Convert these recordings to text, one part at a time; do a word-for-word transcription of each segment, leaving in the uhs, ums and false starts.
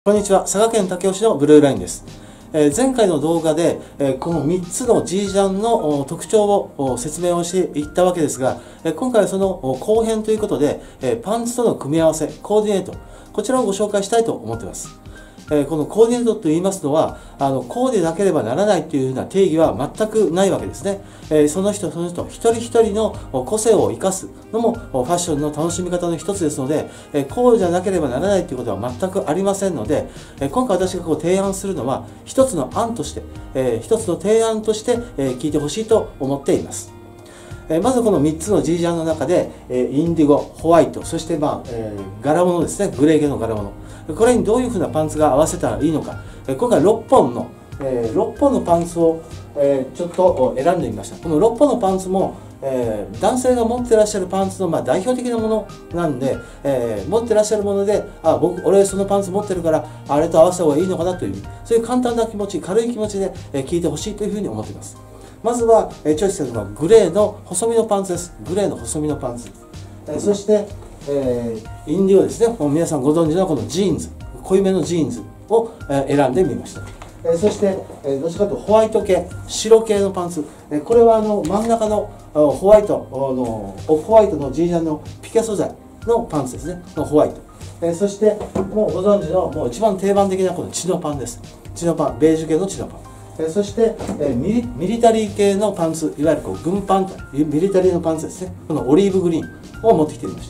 こんにちは、佐賀県武雄市のブルーラインです。えー、前回の動画で、えー、このみっつの G ジャンの特徴を説明をしていったわけですが、えー、今回はその後編ということで、えー、パンツとの組み合わせ、コーディネート、こちらをご紹介したいと思っています。えー、このコーディネートといいますのは、あのこうでなければならないというふうな定義は全くないわけですね。えー、その人その人一人一人の個性を生かすのもファッションの楽しみ方の一つですので、えー、こうじゃなければならないということは全くありませんので、えー、今回私がこう提案するのは一つの案として、えー、一つの提案として、えー、聞いてほしいと思っています。まずこのみっつの G ジャンの中で、インディゴ、ホワイト、そして、まあえー、柄物ですね、グレー系の柄物。これにどういうふうなパンツが合わせたらいいのか。今回ろっぽんの、えー、ろっぽんのパンツを、えー、ちょっと選んでみました。このろっぽんのパンツも、えー、男性が持ってらっしゃるパンツの、まあ、代表的なものなんで、えー、持ってらっしゃるもので、あ、僕、俺そのパンツ持ってるから、あれと合わせた方がいいのかなという、そういう簡単な気持ち、軽い気持ちで、えー、聞いてほしいというふうに思っています。まずは、えー、チョイスするのはグレーの細身のパンツです。グレーの細身のパンツ。えー、そして、えー、インディゴですね。もう皆さんご存知のこのジーンズ、濃いめのジーンズを、えー、選んでみました。えー、そして、えー、どちらかというとホワイト系、白系のパンツ。えー、これはあの真ん中のホワイトの、オフホワイトの G ジャンのピケ素材のパンツですね。のホワイト。えー、そして、もうご存知のもう一番定番的なこのチノパンです。チノパン、ベージュ系のチノパン。そしてミ リ, ミリタリー系のパンツ、いわゆるこう軍パンというミリタリーのパンツですね。このオリーブグリーンを持ってきてみました。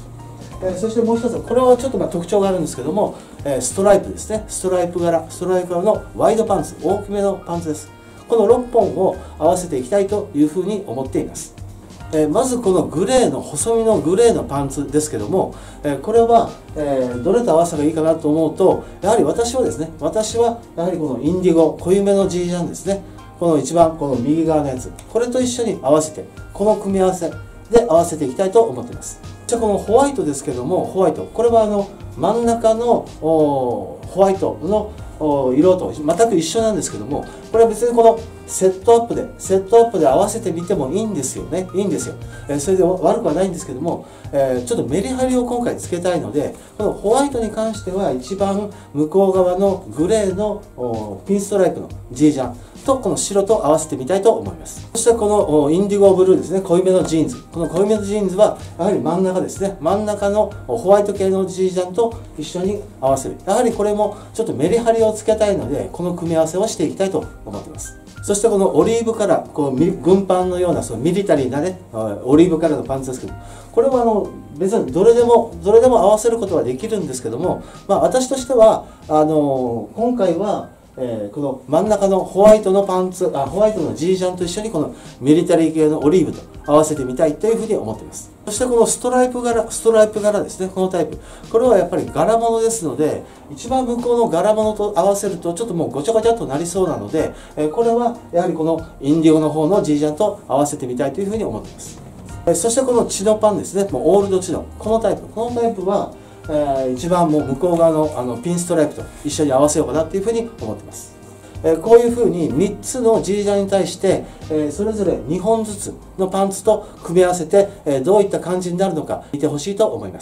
そしてもう一つ、これはちょっとまあ特徴があるんですけども、ストライプですね。ストライプ柄、ストライプ柄のワイドパンツ、大きめのパンツです。このろっぽんを合わせていきたいというふうに思っています。えー、まずこのグレーの細身のグレーのパンツですけども、えー、これは、えー、どれと合わせたらいいかなと思うと、やはり私はですね、私はやはりこのインディゴ、濃いめの G ジャンですね。この一番この右側のやつ、これと一緒に合わせて、この組み合わせで合わせていきたいと思っています。じゃあこのホワイトですけども、ホワイト、これはあの真ん中のホワイトの色と全く一緒なんですけども、これは別にこのセットアップでセットアップで合わせてみてもいいんですよね。いいんですよ。えー、それで悪くはないんですけども、えー、ちょっとメリハリを今回つけたいので、このホワイトに関しては一番向こう側のグレーのピンストライプの G ジャンとこの白と合わせてみたいと思います。そしてこのインディゴブルーですね、濃いめのジーンズ。この濃いめのジーンズはやはり真ん中ですね。真ん中のホワイト系の G ジャンと一緒に合わせる。やはりこれもちょっとメリハリをつけたいので、この組み合わせをしていきたいと思っています。そしてこのオリーブカラー、こう軍パンのようなそのミリタリーなね、オリーブカラーのパンツですけど、これはあの別にどれでもどれでも合わせることはできるんですけども、まあ、私としてはあの今回はえー、この真ん中のホワイトのパンツ、あホワイトの G ジャンと一緒にこのミリタリー系のオリーブと合わせてみたいというふうに思っています。そしてこのストライプ柄、ストライプ柄ですね、このタイプ。これはやっぱり柄物ですので、一番向こうの柄物と合わせるとちょっともうごちゃごちゃっとなりそうなので、えー、これはやはりこのインディゴの方の G ジャンと合わせてみたいというふうに思っています。えー、そしてこのチノパンですね、もうオールドチノ。このタイプ、このタイプはえー、一番もう向こう側のあのピンストライプと一緒に合わせようかなというふうに思っています。えー、こういうふうにみっつの G ジャンに対して、えー、それぞれにほんずつのパンツと組み合わせて、えー、どういった感じになるのか見てほしいと思います。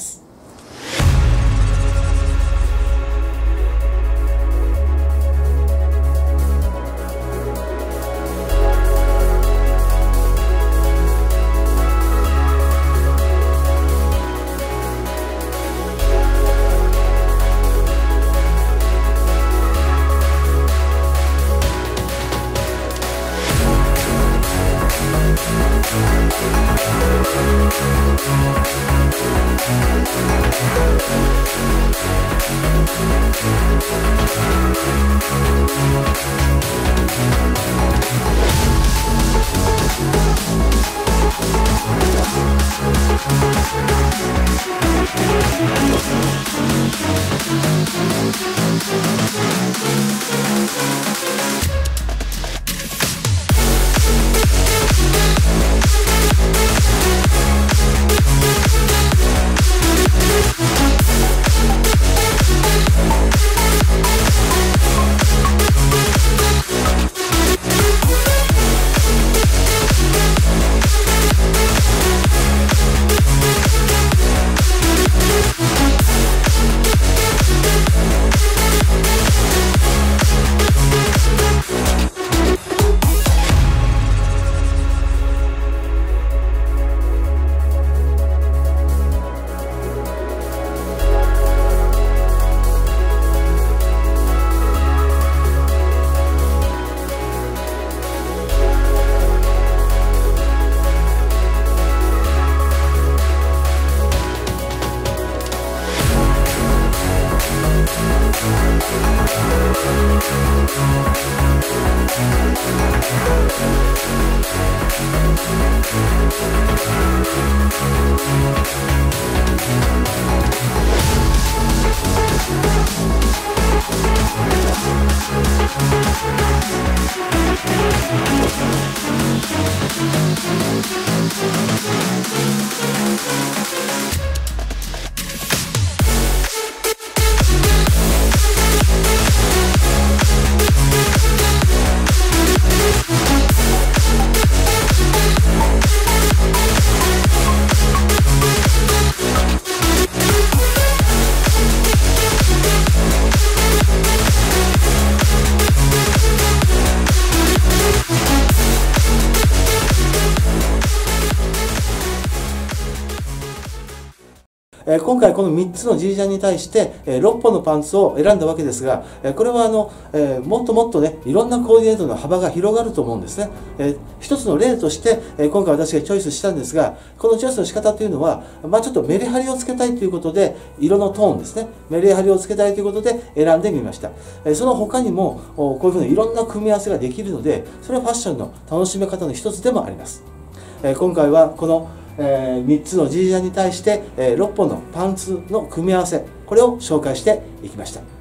今回このみっつの G ジャンに対してろっぽんのパンツを選んだわけですが、これはあのもっともっとねいろんなコーディネートの幅が広がると思うんですね。一つの例として今回私がチョイスしたんですが、このチョイスの仕方というのは、まあ、ちょっとメリハリをつけたいということで、色のトーンですね、メリハリをつけたいということで選んでみました。その他にもこういうふうにいろんな組み合わせができるので、それはファッションの楽しめ方の一つでもあります。今回はこのみっつの G ジャンに対してろっぽんのパンツの組み合わせ、これを紹介していきました。